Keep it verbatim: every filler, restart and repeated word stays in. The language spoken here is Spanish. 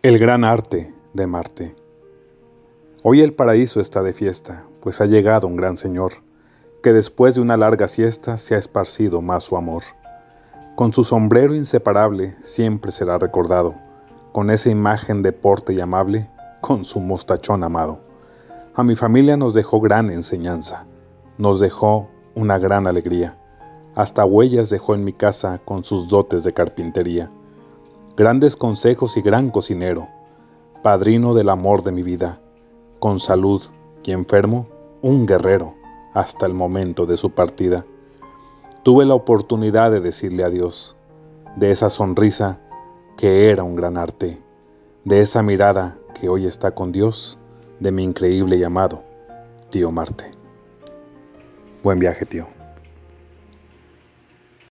El gran arte de Marte. Hoy el paraíso está de fiesta, pues ha llegado un gran señor, que después de una larga siesta se ha esparcido más su amor. Con su sombrero inseparable siempre será recordado, con esa imagen de porte y amable, con su mostachón amado. A mi familia nos dejó gran enseñanza, nos dejó una gran alegría, hasta huellas dejó en mi casa con sus dotes de carpintería. Grandes consejos y gran cocinero, padrino del amor de mi vida, con salud y enfermo, un guerrero, hasta el momento de su partida. Tuve la oportunidad de decirle adiós, de esa sonrisa que era un gran arte, de esa mirada que hoy está con Dios, de mi increíble y amado tío Marte. Buen viaje, tío.